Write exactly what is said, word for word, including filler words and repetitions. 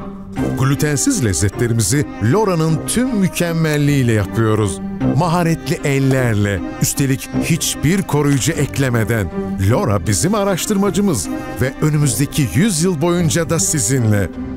Glutensiz lezzetlerimizi Lora'nın tüm mükemmelliğiyle yapıyoruz. Maharetli ellerle, üstelik hiçbir koruyucu eklemeden. Lora bizim araştırmacımız ve önümüzdeki yüz yıl boyunca da sizinle.